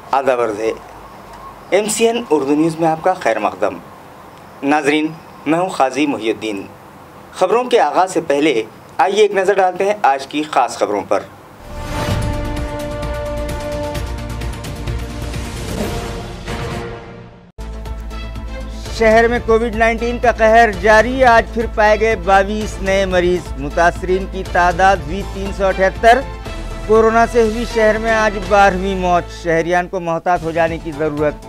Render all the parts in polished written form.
आदाब अर्ज़ है। MCN उर्दू न्यूज़ में आपका खैर मक़दम। नाज़रीन, मैं हूँ क़ाज़ी मुहिउद्दीन। ख़बरों के आगाज़ से पहले आइए एक नज़र डालते हैं आज की ख़ास खबरों पर। शहर में कोविड-19 का कहर जारी। आज फिर पाए गए 22 नए मरीज। मुतासरीन की तादाद हुई 378। कोरोना से हुई शहर में आज 12वीं मौत। शहरियान को मोहतात हो जाने की ज़रूरत।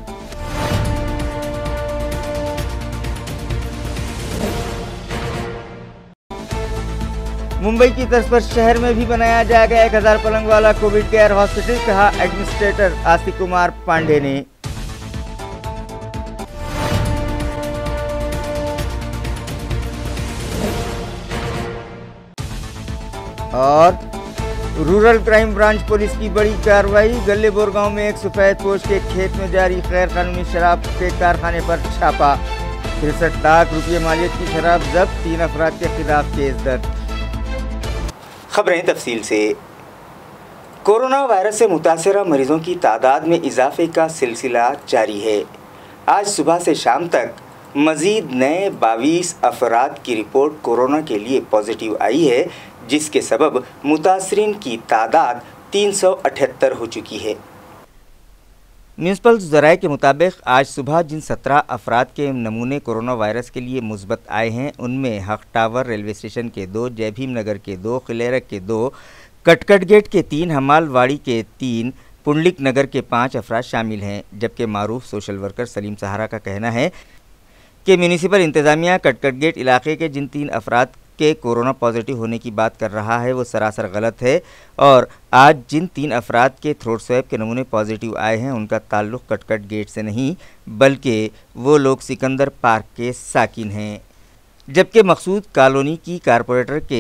मुंबई की तर्ज पर शहर में भी बनाया जाएगा 1000 पलंग वाला कोविड केयर हॉस्पिटल, कहा एडमिनिस्ट्रेटर आस्तिक कुमार पांडे ने। और रूरल क्राइम ब्रांच पुलिस की बड़ी कार्रवाई। गल्लेबोर गांव में एक सफेद पोश के खेत में जारी गैर कानूनी शराब के कारखाने पर छापा। 63 लाख रुपये मालियत की शराब जब्त। 3 अफराद के खिलाफ केस दर्ज। खबरें तफसील से। कोरोना वायरस से मुतासरा मरीजों की तादाद में इजाफे का सिलसिला जारी है। आज सुबह से शाम तक मज़ीद नए 22 अफराद की रिपोर्ट कोरोना के लिए पॉजिटिव आई है, जिसके सबब मुतासरीन की तादाद 378 हो चुकी है। म्यूनसिपल ज़राए के मुताबिक आज सुबह जिन 17 अफराद के नमूने कोरोना वायरस के लिए मुस्बत आए हैं, उनमें हक टावर रेलवे स्टेशन के 2, जय भीम नगर के 2, खिलेरक के 2, कटकट गेट के 3, हमालवाड़ी के 3, पुंडलिक नगर के 5 अफराद शामिल हैं। जबकि मारूफ सोशल वर्कर सलीम सहारा का कहना है कि म्यूनिसिपल इंतज़ामिया कटकट गेट इलाके के जिन 3 अफराद के कोरोना पॉजिटिव होने की बात कर रहा है वो सरासर गलत है, और आज जिन 3 अफराद के थ्रोट स्वैब के नमूने पॉजिटिव आए हैं उनका ताल्लुक़ कटकट गेट से नहीं, बल्कि वो लोग सिकंदर पार्क के साकिन हैं। जबकि मकसूद कॉलोनी की कारपोरेटर के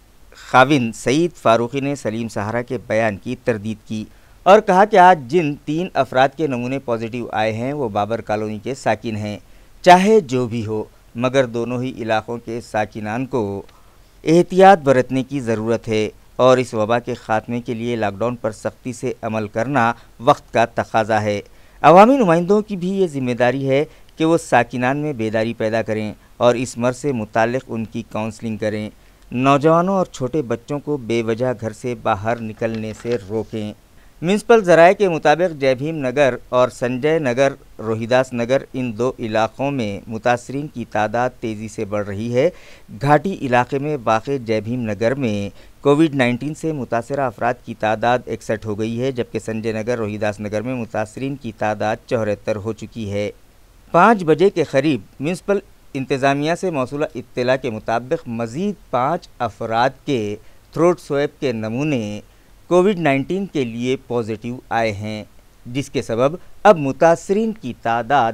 खाविन सईद फारूकी ने सलीम सहारा के बयान की तरदीद की और कहा कि आज जिन 3 अफराद के नमूने पॉजिटिव आए हैं वो बाबर कॉलोनी के साकिन हैं। चाहे जो भी हो, मगर दोनों ही इलाक़ों के साकिनान को एहतियात बरतने की ज़रूरत है और इस वबा के ख़ात्मे के लिए लॉकडाउन पर सख्ती से अमल करना वक्त का तकाज़ा है। अवामी नुमाइंदों की भी ये ज़िम्मेदारी है कि वो साकिनान में बेदारी पैदा करें और इस मर्ज़ से मुताल्लिक़ उनकी काउंसलिंग करें। नौजवानों और छोटे बच्चों को बेवजह घर से बाहर निकलने से रोकें। म्यूनसिपल ज़राए के मुताबिक जय भीम नगर और संजय नगर रोहिदास नगर, इन 2 इलाक़ों में मुतासरीन की तादाद तेज़ी से बढ़ रही है। घाटी इलाके में वाक़ जय भीम नगर में कोविड-19 से मुतासरा अफराद की तादाद 61 हो गई है, जबकि संजय नगर रोहिदास नगर में मुतासरीन की तादाद 74 हो चुकी है। 5 बजे के करीब म्यूनसिपल इंतज़ामिया से मौसूला इत्तला के मुताबिक मज़ीद 5 अफराद के थ्रोट स्वैब के नमूने कोविड-19 के लिए पॉजिटिव आए हैं, जिसके सबब अब मुतासरीन की तादाद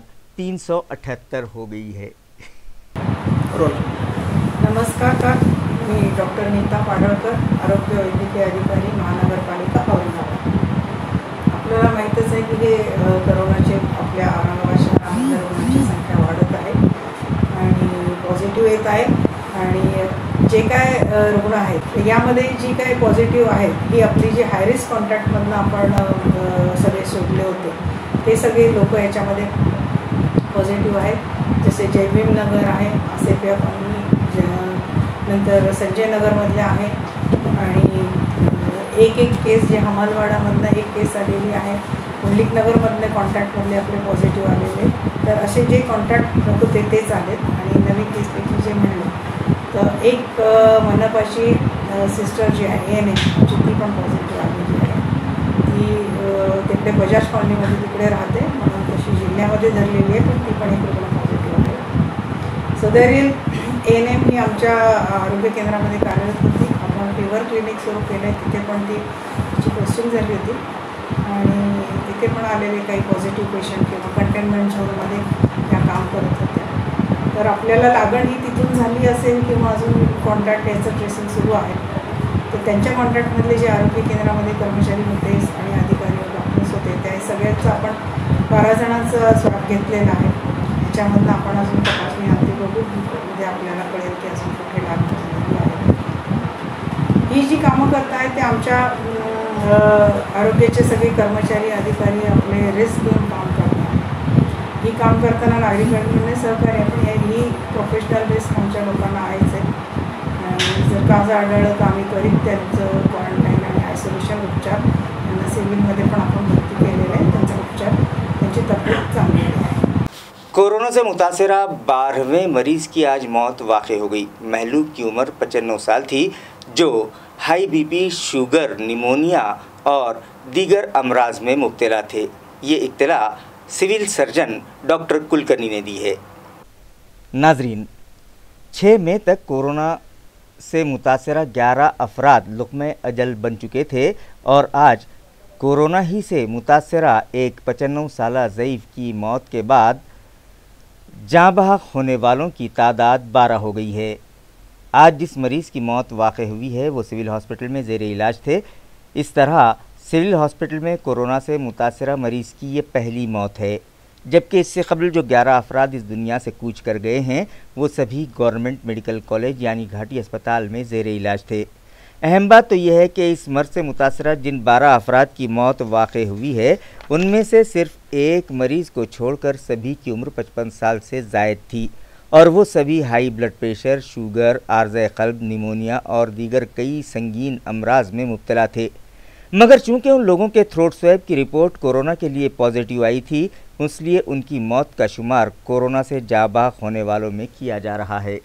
378 हो गई है। नमस्कार, मी डॉक्टर नीता पाडळकर, आरोग्य वैद्यकीय अधिकारी, महानगरपालिका औरंगाबाद। आपल्याला माहीतच आहे की हे कोरोनाचे आपल्या औरंगाबाद शहरामध्ये रुग्णांची संख्या वाढत आहे आणि पॉझिटिव्ह येत आहे आणि जे काय रुग्ण आहेत यामध्ये जी काही पॉझिटिव्ह आहेत ही आपली जी हाय रिस्क कॉन्टॅक्टमधनं आपण सगळे शोधले होते ते सगळे लोक याच्यामध्ये पॉझिटिव्ह आहेत। जसे जय भीम नगर आहे, ACPF आणि नंतर संजय नगरमधले आहे आणि एक केस जे हमालवाडामधनं एक केस आलेली आहे। पुंडलिक नगरमधले कॉन्टॅक्टमधले आपले पॉझिटिव्ह आलेले, तर असे जे कॉन्टॅक्ट होते तेच आलेत आणि नवीन केसपैकी जे म्हणलं तर एक मनपाची सिस्टर जी आहे ANM ती पण पॉझिटिव्ह आलेली आहे। ती तिकडे बजाज कॉलनीमध्ये तिकडे राहते म्हणून तशी जिल्ह्यामध्ये धरलेली आहे, पण ती पण एक रुग्ण पॉझिटिव्ह आहे। सदरील ANM ही आमच्या आरोग्य केंद्रामध्ये कार्यरत होती। आपण फिवर क्लिनिक सुरू केलं, तिथे पण तिची पोस्टिंग झाली होती आणि तिथे पण आलेले काही पॉझिटिव्ह पेशंट किंवा कंटेनमेंट झोनमध्ये त्या काम करत होत्या। तर आपल्याला लागण ही तिथून झाली असेल किंवा अजून कॉन्टॅक्ट याचं ट्रेसिंग सुरू आहे, तर त्यांच्या कॉन्टॅक्टमधले जे आरोग्य केंद्रामध्ये कर्मचारी होते आणि अधिकारी व डॉक्टर्स होते त्या सगळ्यांचं आपण 12 जणांचा स्वॅब घेतलेला आहे। याच्यामधनं आपण अजून तपासणी हाती बघू, म्हणजे आपल्याला कळेल की अजून कुठे लागण झालेली आहे। ही जी कामं करतायत ते आमच्या आरोग्याचे सगळे कर्मचारी अधिकारी आपले रिस्क घेऊन काम करतात. ही काम करताना नागरिकांनी सहकार्य पण ही प्रोफेशनल रिस्क आमच्या लोकांना आहेच आहे. जर का असं आढळलं तर आम्ही त्वरित त्यांचं क्वारंटाईन आणि आयसोलेशन उपचार त्यांना सिव्हिलमध्ये पण आपण भरती केलेलं आहे. त्यांचा उपचार त्यांची तब्येत चांगली आहे. कोरोना से मुतासरा 12वें मरीज की आज मौत वाक़ई हो गई। महलूक की उम्र 95 साल थी, जो हाई बीपी, शुगर, निमोनिया और दीगर अमराज में मुब्तला थे। ये इत्तला सिविल सर्जन डॉक्टर कुलकर्णी ने दी है। नाजरीन, 6 मई तक कोरोना से मुतासरा 11 अफराद लुक़्मे अजल बन चुके थे और आज कोरोना ही से मुतासरा एक 95 साला ज़ईफ़ की मौत के बाद जाँ बहक होने वालों की तादाद 12 हो गई है। आज जिस मरीज़ की मौत वाक़ई हुई है वो सिविल हॉस्पिटल में ज़ेर इलाज थे। इस तरह सिविल हॉस्पिटल में कोरोना से मुतासरा मरीज़ की ये पहली मौत है, जबकि इससे कबल जो 11 अफराद इस दुनिया से कूच कर गए हैं वो सभी गवर्नमेंट मेडिकल कॉलेज यानी घाटी अस्पताल में ज़ेर इलाज थे। अहम बात तो यह है कि इस मर्ज से मुतासरा जिन 12 अफराद की मौत वाक़ई हुई है उनमें से सिर्फ एक मरीज़ को छोड़कर सभी की उम्र 55 साल से ज़ायद थी और वो सभी हाई ब्लड प्रेशर, शुगर, आर्ज़े क़ल्ब, निमोनिया और दीगर कई संगीन अमराज में मुब्तला थे। मगर चूँकि उन लोगों के थ्रोट स्वैब की रिपोर्ट कोरोना के लिए पॉजिटिव आई थी, इसलिए उनकी मौत का शुमार कोरोना से जाबाक होने वालों में किया जा रहा है।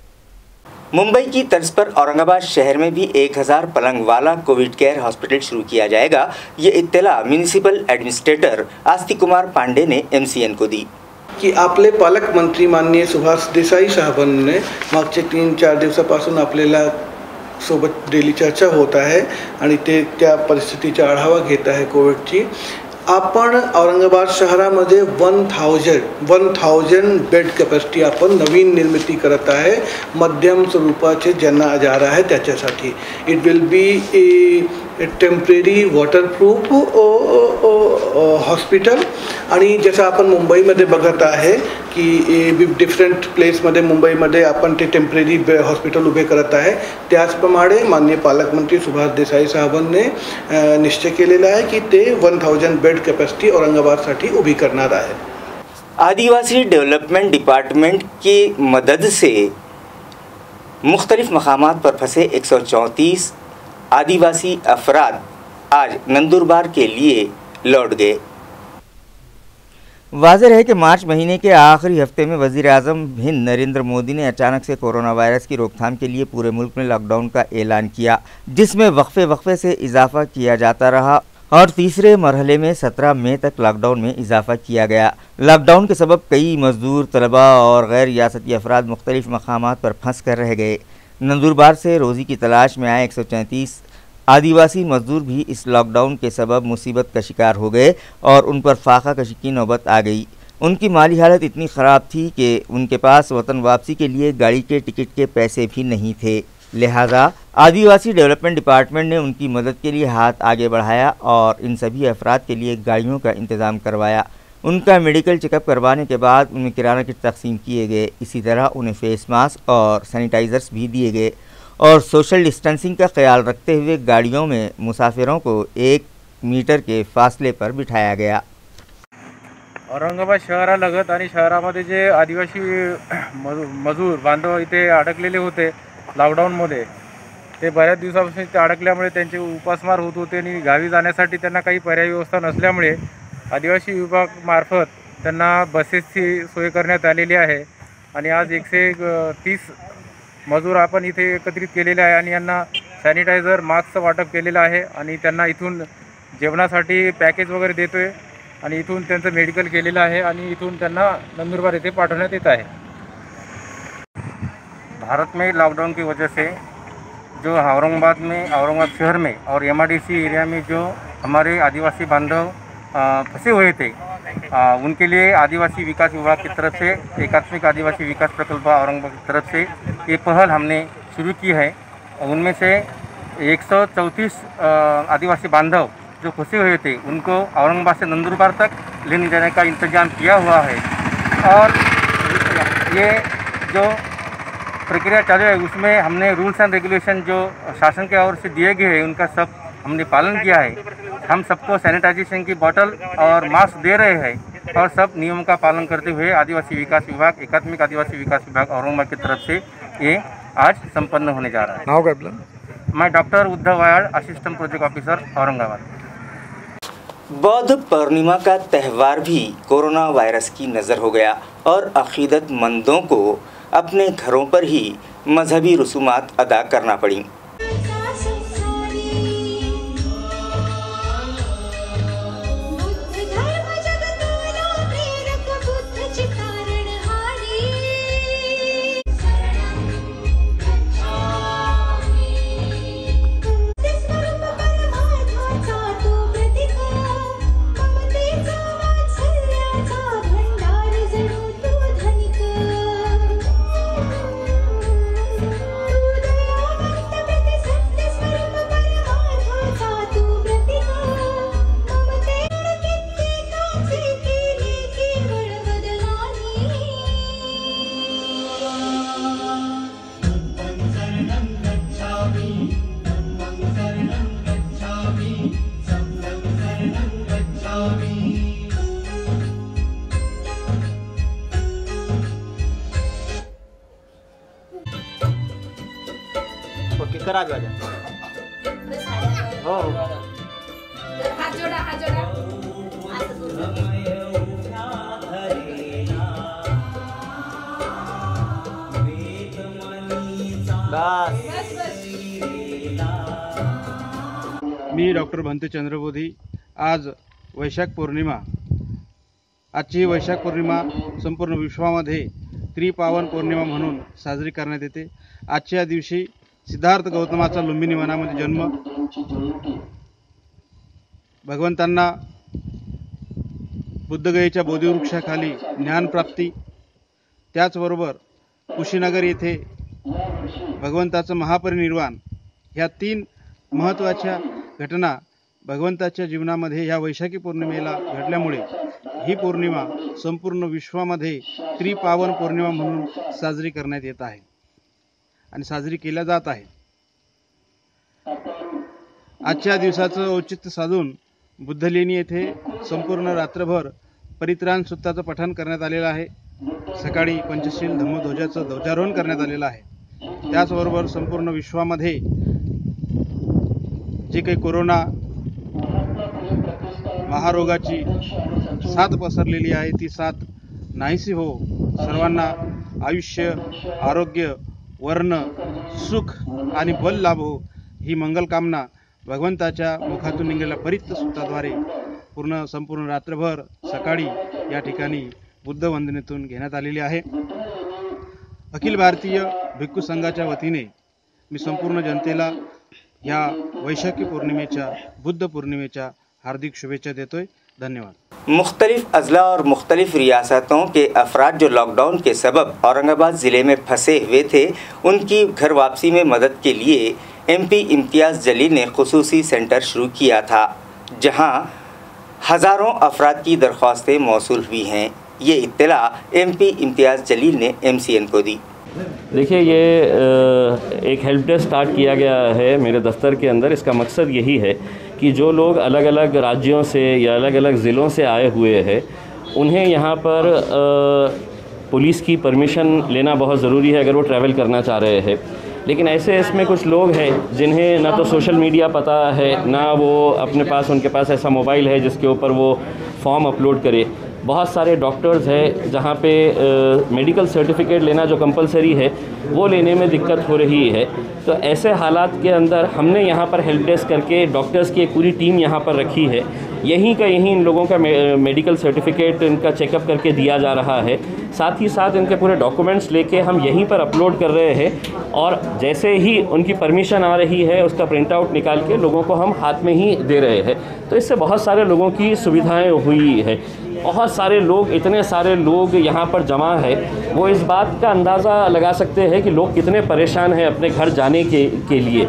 मुंबई की तर्ज पर औरंगाबाद शहर में भी 1000 पलंग वाला कोविड केयर हॉस्पिटल शुरू किया जाएगा। ये इत्तला म्युनिसिपल एडमिनिस्ट्रेटर आस्तिक कुमार पांडे ने MCN को दी की आपले पालकमंत्री माननीय सुभाष देसाई साहेबांनी मागचे 3-4 दिवसापासून आपल्याला सोबत डेली चर्चा होत आहे आणि ते त्या परिस्थितीचा आढावा घेत आहे कोविडची। आपण औरंगाबाद शहरामध्ये 1000 बेड कॅपॅसिटी आपण नवीन निर्मिती करत आहे मध्यम स्वरूपाचे ज्यांना आजार आहे त्याच्यासाठी। It will be a temporary waterproof hospital आणि जसं आपण मुंबईमध्ये बघत आहे की डिफरंट प्लेसमध्ये मुंबईमध्ये आपण ते टेम्पररी हॉस्पिटल उभे करत आहे, त्याचप्रमाणे माननीय पालकमंत्री सुभाष देसाई साहेबांनी निश्चय केलेला आहे की ते 1000 बेड कॅपॅसिटी औरंगाबादसाठी उभी करणार आहे। आदिवासी डेवलपमेंट डिपार्टमेंट की मदद से मुख्तलिफ मकामात पर फंसे 134 आदिवासी अफराद आज नंदुरबार के लिए लौट गए। वाज़ेह है कि मार्च महीने के आखिरी हफ्ते में वज़ीर आज़म हिंद नरेंद्र मोदी ने अचानक से कोरोना वायरस की रोकथाम के लिए पूरे मुल्क में लॉकडाउन का ऐलान किया, जिसमें वक्फे से इजाफा किया जाता रहा और तीसरे मरहले में 17 मई तक लॉकडाउन में इजाफा किया गया। लॉकडाउन के सबब कई मजदूर, तलबा और गैर रियासती अफराद मुख्तलिफ मकामात पर फंस कर रह गए। नंदुरबार से रोज़ी की तलाश में आए 134 आदिवासी मजदूर भी इस लॉकडाउन के सबब मुसीबत का शिकार हो गए और उन पर फाका कशी की नौबत आ गई। उनकी माली हालत इतनी ख़राब थी कि उनके पास वतन वापसी के लिए गाड़ी के टिकट के पैसे भी नहीं थे। लिहाजा आदिवासी डेवलपमेंट डिपार्टमेंट ने उनकी मदद के लिए हाथ आगे बढ़ाया और इन सभी अफराद के लिए गाड़ियों का इंतज़ाम करवाया। उनका मेडिकल चेकअप करवाने के बाद उन्हें किराना किट तकसीम किए गए। इसी तरह उन्हें फेस मास्क और सैनिटाइज़र्स भी दिए गए और सोशल डिस्टेंसिंग का ख्याल रखते हुए गाड़ियों में मुसाफिरों को 1 मीटर के फासले पर बिठाया गया। औरंगाबाद शहरालगत आणि शहरामध्ये जे आदिवासी मजूर बांधव इथे अडकलेले होते लॉकडाऊनमध्ये, ते बऱ्याच दिवसापासून ते अडकल्यामुळे त्यांचे उपासमार होत होते आणि गावी जाण्यासाठी त्यांना काही पर्यायी व्यवस्था नसल्यामुळे आदिवासी विभागामार्फत त्यांना बसेसची सोय करण्यात आलेली आहे आणि आज 130 मजूर आपण इथे एकत्रित केलेले आहे आणि यांना सॅनिटायझर, मास्कचं वाटप केलेलं आहे आणि त्यांना इथून जेवणासाठी पॅकेज वगैरे देतोय आणि इथून त्यांचं मेडिकल केलेलं आहे आणि इथून त्यांना नंदुरबार येथे पाठवण्यात येत आहे। भारत में लॉकडाउन की वजह से जो औरंगाबाद शहर में और MIDC एरिया में जो हमारे आदिवासी बांधव फंसे हुए थे, उनके लिए आदिवासी विकास विभाग की तरफ से एकात्मिक आदिवासी विकास प्रकल्प औरंगाबाद की तरफ से ये पहल हमने शुरू की है। उनमें से 134 आदिवासी बांधव जो फंसे हुए थे उनको औरंगाबाद से नंदुरबार तक लेने जाने का इंतजाम किया हुआ है और ये जो प्रक्रिया चालू है उसमें हमने रूल्स एंड रेगुलेशन जो शासन के ओर से दिए गए हैं उनका सब हमने पालन किया है। हम सबको सैनिटाइजेशन की बोतल और मास्क दे रहे हैं और सब नियमों का पालन करते हुए आदिवासी विकास विभाग, एकात्मिक आदिवासी विकास विभाग औरंगाबाद की तरफ से ये आज संपन्न होने जा रहा है। नाव काय आपलं? मैं doctor Uddhav Vayad, assistant project officer, Aurangabad. Buddha Purnima का त्यौहार भी कोरोना वायरस की नज़र हो गया और अकीदतमंदों को अपने घरों पर ही मजहबी रसूमात अदा करना पड़ी। करा हो हाथ जोड़ा मी डॉक्टर भंते चंद्रबोधी। आज वैशाख पौर्णिमा, आजची वैशाख पौर्णिमा संपूर्ण विश्वामध्ये त्रिपावन पौर्णिमा म्हणून साजरी करण्यात येते। आजच्या दिवशी सिद्धार्थ गौतमाचा लुंबिनी वनामध्ये जन्म, भगवंतांना बुद्धगयेच्या बोधिवृक्षाखाली ज्ञानप्राप्ती, त्याचबरोबर कुशीनगर येथे भगवंताचं महापरिनिर्वाण, ह्या तीन महत्त्वाच्या घटना भगवंताच्या जीवनामध्ये ह्या वैशाखी पौर्णिमेला घडल्यामुळे ही पौर्णिमा संपूर्ण विश्वामध्ये त्रिपावन पौर्णिमा म्हणून साजरी करण्यात येत आहे आणि साजरी केल्या जात आहे। आजच्या दिवसाचं औचित्य साधून बुद्धलेणी येथे संपूर्ण रात्रभर परित्राण सुत्ताचं पठण करण्यात आलेलं आहे। सकाळी पंचशील धम्मध्वजाचं ध्वजारोहण करण्यात आलेलं आहे। त्याचबरोबर संपूर्ण विश्वामध्ये जे काही कोरोना महारोगाची साथ पसरलेली आहे ती साथ नाहीशी हो, सर्वांना आयुष्य, आरोग्य, वर्ण, सुख आणि बल लाभो ही मंगल कामना भगवंताच्या मुखातून निघालेल्या परित्त सूत्राद्वारे संपूर्ण रात्रभर सकाळी या ठिकाणी बुद्ध वंदनेतून घेण्यात आलेली आहे। अखिल भारतीय भिक्खू संघाच्या वतीने मी संपूर्ण जनतेला या वैशाखी पौर्णिमेच्या, बुद्ध पौर्णिमेच्या हार्दिक शुभेच्छा देतोय। धन्यवाद। मुख्तलिफ अजला और मुख्तलिफ रियासतों के अफराद जो लॉकडाउन के सबब औरंगाबाद ज़िले में फंसे हुए थे, उनकी घर वापसी में मदद के लिए MP इम्तियाज़ जलील ने खुसूसी सेंटर शुरू किया था, जहां हज़ारों अफराद की दरख्वास्तें मौसूल हुई हैं। ये इत्तला MP इम्तियाज़ जलील ने MCN को दी। देखिए, ये एक हेल्प डेस्क स्टार्ट किया गया है मेरे दफ्तर के अंदर। इसका मकसद यही है कि जो लोग अलग अलग राज्यों से या अलग अलग ज़िलों से आए हुए हैं, उन्हें यहाँ पर पुलिस की परमिशन लेना बहुत ज़रूरी है अगर वो ट्रैवल करना चाह रहे हैं। लेकिन ऐसे इसमें कुछ लोग हैं जिन्हें ना तो सोशल मीडिया पता है, ना वो अपने पास उनके पास ऐसा मोबाइल है जिसके ऊपर वो फॉर्म अपलोड करे। बहुत सारे डॉक्टर्स हैं जहाँ पे मेडिकल सर्टिफिकेट लेना जो कंपलसरी है वो लेने में दिक्कत हो रही है। तो ऐसे हालात के अंदर हमने यहाँ पर हेल्प डेस्क करके डॉक्टर्स की एक पूरी टीम यहाँ पर रखी है। यहीं इन लोगों का मेडिकल सर्टिफिकेट इनका चेकअप करके दिया जा रहा है। साथ ही साथ इनके पूरे डॉक्यूमेंट्स लेके हम यहीं पर अपलोड कर रहे हैं और जैसे ही उनकी परमिशन आ रही है उसका प्रिंट आउट निकाल के लोगों को हम हाथ में ही दे रहे हैं। तो इससे बहुत सारे लोगों की सुविधाएं हुई है। बहुत सारे लोग, इतने सारे लोग यहाँ पर जमा है, वो इस बात का अंदाज़ा लगा सकते हैं कि लोग कितने परेशान हैं अपने घर जाने के लिए।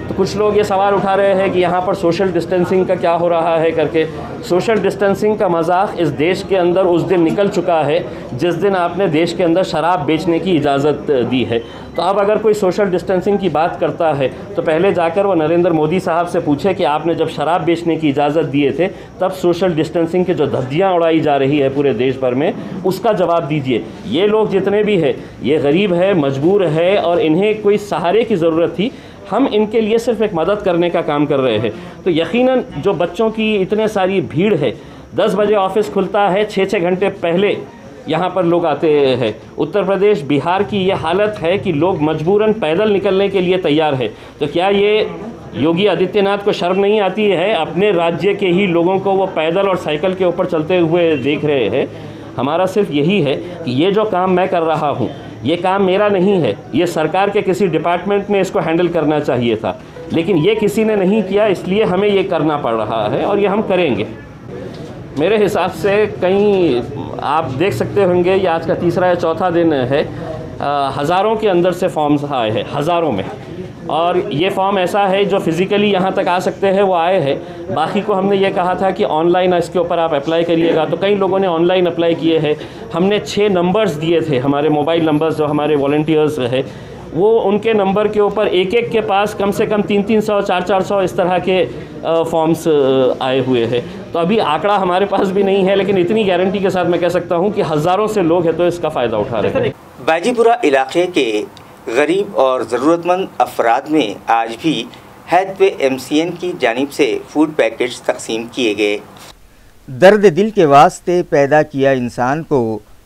तो कुछ लोग ये सवाल उठा रहे हैं कि यहाँ पर सोशल डिस्टेंसिंग का क्या हो रहा है करके। सोशल डिस्टेंसिंग का मजाक इस देश के अंदर उस दिन निकल चुका है जिस दिन आपने देश के अंदर शराब बेचने की इजाज़त दी है। तो अब अगर कोई सोशल डिस्टेंसिंग की बात करता है तो पहले जाकर वो नरेंद्र मोदी साहब से पूछे कि आपने जब शराब बेचने की इजाज़त दिए थे तब सोशल डिस्टेंसिंग की जो धज्जियाँ उड़ाई जा रही है पूरे देश भर में, उसका जवाब दीजिए। ये लोग जितने भी हैं ये गरीब है, मजबूर है और इन्हें कोई सहारे की ज़रूरत थी। हम इनके लिए सिर्फ एक मदद करने का काम कर रहे हैं। तो यकीनन जो बच्चों की इतने सारी भीड़ है, 10 बजे ऑफिस खुलता है, 6-6 घंटे पहले यहाँ पर लोग आते हैं। उत्तर प्रदेश, बिहार की ये हालत है कि लोग मजबूरन पैदल निकलने के लिए तैयार है। तो क्या ये योगी आदित्यनाथ को शर्म नहीं आती है? अपने राज्य के ही लोगों को वो पैदल और साइकिल के ऊपर चलते हुए देख रहे हैं। हमारा सिर्फ यही है कि ये जो काम मैं कर रहा हूँ ये काम मेरा नहीं है, ये सरकार के किसी डिपार्टमेंट ने इसको हैंडल करना चाहिए था, लेकिन ये किसी ने नहीं किया, इसलिए हमें ये करना पड़ रहा है और ये हम करेंगे। मेरे हिसाब से कहीं आप देख सकते होंगे ये आज का तीसरा या चौथा दिन है, हज़ारों के अंदर से फॉर्म्स आए हैं, हज़ारों में। और ये फॉर्म ऐसा है जो फिज़िकली यहाँ तक आ सकते हैं वो आए हैं। बाकी को हमने ये कहा था कि ऑनलाइन इसके ऊपर आप अप्लाई करिएगा, तो कई लोगों ने ऑनलाइन अप्लाई किए हैं। हमने 6 नंबर्स दिए थे, हमारे मोबाइल नंबर्स जो हमारे वॉलंटियर्स है वो उनके नंबर के ऊपर एक एक के पास कम से कम 300-300, 400-400 इस तरह के फॉर्म्स आए हुए हैं। तो अभी आंकड़ा हमारे पास भी नहीं है, लेकिन इतनी गारंटी के साथ मैं कह सकता हूँ कि हज़ारों से लोग हैं तो इसका फ़ायदा उठा रहे हैं। बाजीपुरा इलाके के गरीब और ज़रूरतमंद अफराद में आज भी हैदवे MCN की जानिब से फूड पैकेट्स तकसीम किए गए। दर्द दिल के वास्ते पैदा किया इंसान को,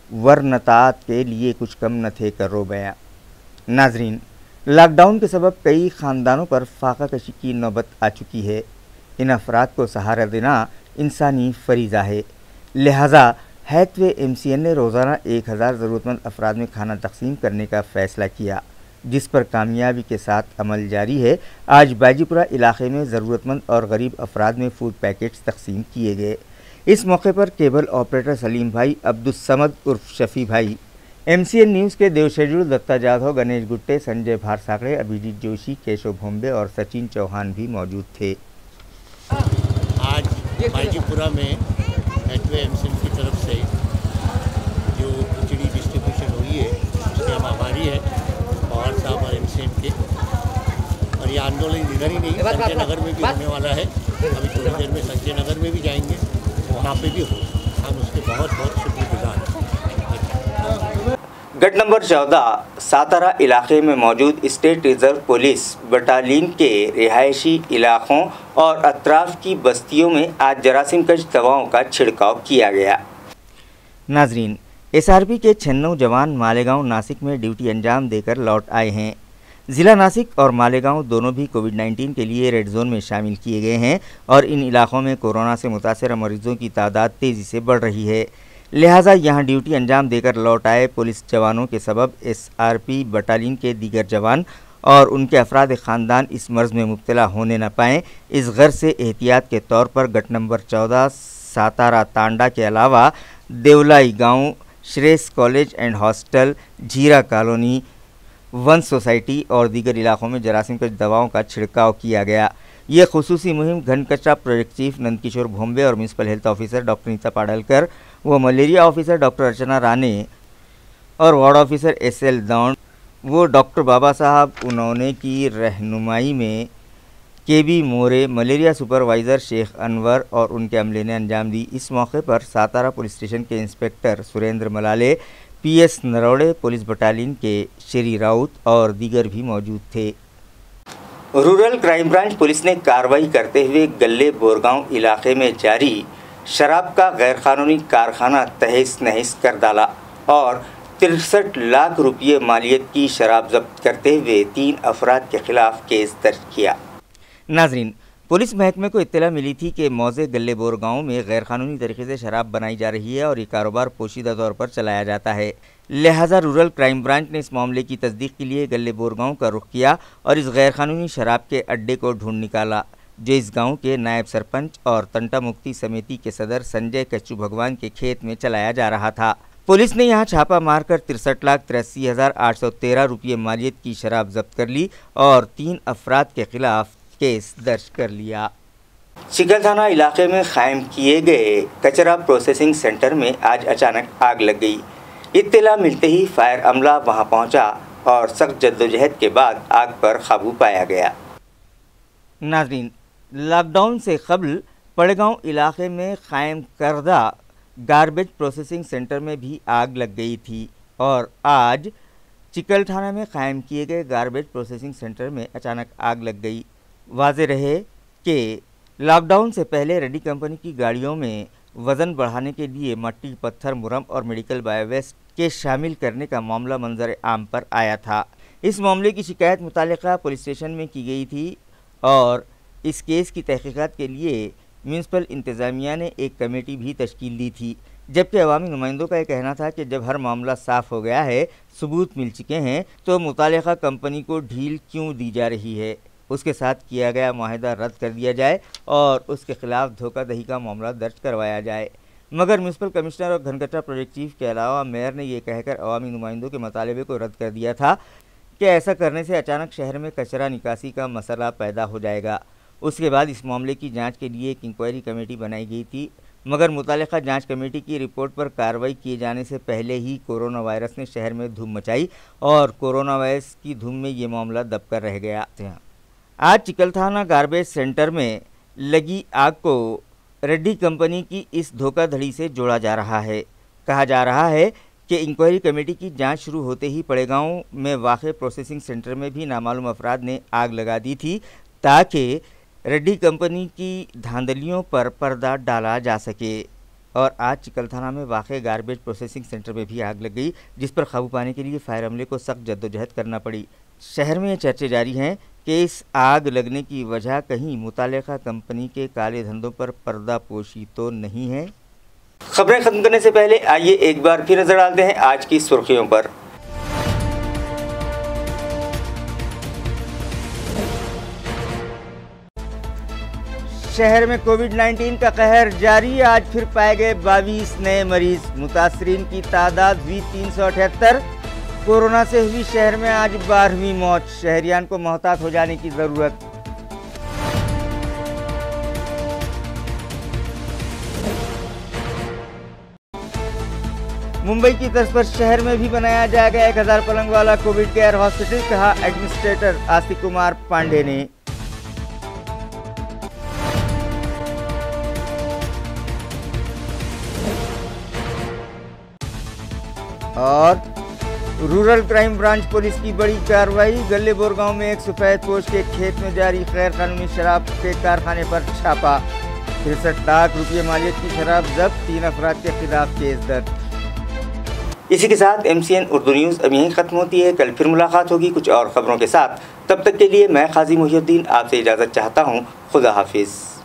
वरनतात के लिए कुछ कम न थे करो बयां। नाजरीन, लॉकडाउन के सबब कई ख़ानदानों पर फाका कशी की नौबत आ चुकी है। इन अफराद को सहारा देना इंसानी फरीज़ा है। लिहाजा हैदवे MCN ने रोज़ाना 1000 ज़रूरतमंद अफराद में खाना तकसीम करने का फ़ैसला किया, जिस पर कामयाबी के साथ अमल जारी है। आज बाजीपुरा इलाके में ज़रूरतमंद और गरीब अफराद में फ़ूड पैकेट्स तकसीम किए गए। इस मौके पर केबल ऑपरेटर सलीम भाई, अब्दुस्समद उर्फ शफ़ी भाई, MCN न्यूज़ के देव शेड्यूल दत्ता जाधव, गणेश गुट्टे, संजय भारसाकड़े, अभिजीत जोशी, केशव भोंबे और सचिन चौहान भी मौजूद थे। आज बाजीपुरा में हैदवे MCN की तरफ से जो खिचड़ी डिस्ट्रीब्यूशन हुई है उसके हम आभारी हैं पवार साहब और MCN के। और ये आंदोलन इधर ही नहीं, संजय नगर में भी होने वाला है। अभी थोड़ी देर में संजय नगर में भी जाएंगे, वहाँ पे भी हो। हम उसके बहुत बहुत शुक्रगुजार हैं। गट नंबर 14 सातारा इलाके में मौजूद स्टेट रिजर्व पुलिस बटालियन के रिहायशी इलाकों और अतराफ की बस्तियों में आज जरासीम कश दवाओं का छिड़काव किया गया। नाजरीन, SRP के 6 नौजवान मालेगांव नासिक में ड्यूटी अंजाम देकर लौट आए हैं। ज़िला नासिक और मालेगांव दोनों भी कोविड-19 के लिए रेड जोन में शामिल किए गए हैं और इन इलाकों में कोरोना से मुतासर मरीजों की तादाद तेज़ी से बढ़ रही है। लिहाजा यहां ड्यूटी अंजाम देकर लौट आए पुलिस जवानों के सबब SRP बटालियन के दीगर जवान और उनके अफराद ख़ानदान इस मर्ज़ में मुब्तला होने न पाएँ, इस गर्ज से एहतियात के तौर पर गट नंबर 14 सातारा तांडा के अलावा देवलाई गाँव, Shreshth college and hostel, Jhira colony, वन सोसाइटी और दीगर इलाकों में जरासीम कश दवाओं का छिड़काव किया गया। ये खुसूसी मुहिम घनकचरा प्रोजेक्ट चीफ नंदकिशोर भोंबे और municipal health officer doctor Neeta Padalkar व malaria officer doctor Archana Rane और वार्ड ऑफिसर SL दौंड वो डॉक्टर बाबा साहब उन्होंने की रहनुमाई में KB More, malaria supervisor Shaikh Anwar और उनके अमले ने अंजाम दी। इस मौके पर सातारा पुलिस स्टेशन के inspector Surendra Malale, PS Narode, police battalion के श्री राउत और दीगर भी मौजूद थे। रूरल क्राइम ब्रांच पुलिस ने कार्रवाई करते हुए गल्ले बोरगांव इलाके में जारी शराब का गैरकानूनी कारखाना तहस नहस कर डाला और 63 लाख रुपये मालियत की शराब जब्त करते हुए 3 अफराद के खिलाफ केस दर्ज किया। नाजरीन, पुलिस महकमे को इत्तला मिली थी कि मौजे गल्ले बोर गाँव में गैरकानूनी तरीके से शराब बनाई जा रही है और ये कारोबार पोशीदा तौर पर चलाया जाता है। लिहाजा रूरल क्राइम ब्रांच ने इस मामले की तस्दीक के लिए गल्ले बोर गाँव का रुख किया और इस गैरकानूनी शराब के अड्डे को ढूंढ निकाला, जो इस गांव के नायब सरपंच और तंटा मुक्ति समिति के सदर संजय कच्चू भगवान के खेत में चलाया जा रहा था। पुलिस ने यहां छापा मारकर 63,83,813 रुपये मालियत की शराब जब्त कर ली और 3 अफराद के खिलाफ केस दर्ज कर लिया। चिकल थाना इलाके में कायम किए गए कचरा प्रोसेसिंग सेंटर में आज अचानक आग लग गई। इत्तला मिलते ही फायर अमला वहां पहुंचा और सख्त जद्दोजहद के बाद आग पर काबू पाया गया। नाज़रीन, लॉकडाउन से कबल पड़गांव इलाके में कायम करदा गार्बेज प्रोसेसिंग सेंटर में भी आग लग गई थी और आज चिकल थाना में कायम किए गए गार्बेज प्रोसेसिंग सेंटर में अचानक आग लग गई। वाज़ेह रहे कि लॉकडाउन से पहले रेड्डी कंपनी की गाड़ियों में वज़न बढ़ाने के लिए मट्टी, पत्थर, मुरम और मेडिकल बायोवेस्ट के शामिल करने का मामला मंजर आम पर आया था। इस मामले की शिकायत मुतालिका पुलिस स्टेशन में की गई थी और इस केस की तहकीकात के लिए म्यूनसिपल इंतज़ामिया ने एक कमेटी भी तश्कील दी थी, जबकि अवामी नुमाइंदों का यह कहना था कि जब हर मामला साफ़ हो गया है, सबूत मिल चुके हैं, तो मुतालिका कंपनी को ढील क्यों दी जा रही है, उसके साथ किया गया माहिदा रद्द कर दिया जाए और उसके खिलाफ धोखाधड़ी का मामला दर्ज करवाया जाए। मगर म्यूनसिपल कमिश्नर और घनकचरा प्रोजेक्ट चीफ के अलावा मेयर ने यह कहकर अवामी नुमाइंदों के मुतालबे को रद्द कर दिया था कि ऐसा करने से अचानक शहर में कचरा निकासी का मसला पैदा हो जाएगा। उसके बाद इस मामले की जांच के लिए एक इंक्वायरी कमेटी बनाई गई थी, मगर मुतालिका जांच कमेटी की रिपोर्ट पर कार्रवाई किए जाने से पहले ही कोरोना वायरस ने शहर में धूम मचाई और कोरोना वायरस की धूम में ये मामला दबकर रह गया। आज चिकल थाना गार्बेज सेंटर में लगी आग को रेड्डी कंपनी की इस धोखाधड़ी से जोड़ा जा रहा है। कहा जा रहा है कि इंक्वायरी कमेटी की जांच शुरू होते ही पड़ेगांव में वाक़े प्रोसेसिंग सेंटर में भी नामालूम अफराद ने आग लगा दी थी ताकि रेड्डी कंपनी की धांधलियों पर पर्दा डाला जा सके। और आज चिकल थाना में वाक़े गार्बेज प्रोसेसिंग सेंटर में भी आग लग गई, जिस पर काबू पाने के लिए फायर अमले को सख्त जद्दोजहद करना पड़ी। शहर में ये चर्चे जारी हैं कि इस आग लगने की वजह कहीं मुतालिका कंपनी के काले धंधों पर पर्दापोशी तो नहीं है। खबरें खत्म करने से पहले आइए एक बार फिर नजर डालते हैं आज की सुर्खियों पर। शहर में कोविड-19 का कहर जारी। आज फिर पाए गए 22 नए मरीज। मुतासरीन की तादाद हुई 378। कोरोना से हुई शहर में आज 12वीं मौत। शहरियान को मोहतात हो जाने की ज़रूरत। मुंबई की तर्ज पर शहर में भी बनाया जाएगा 1000 पलंग वाला कोविड केयर हॉस्पिटल, कहा एडमिनिस्ट्रेटर आस्तिक कुमार पांडे ने। और रूरल क्राइम ब्रांच पुलिस की बड़ी कार्रवाई। गल्ले बोरगांव में एक सफेद पोश के खेत में जारी गैर कानूनी शराब के कारखाने पर छापा। 63 लाख रुपये मालियत की शराब जब्त, 3 अफराद के खिलाफ केस दर्ज। इसी के साथ MCN उर्दू न्यूज़ अब यहीं ख़त्म होती है। कल फिर मुलाकात होगी कुछ और ख़बरों के साथ। तब तक के लिए मैं काजी मोहिउद्दीन आपसे इजाज़त चाहता हूँ। खुदा हाफिज़।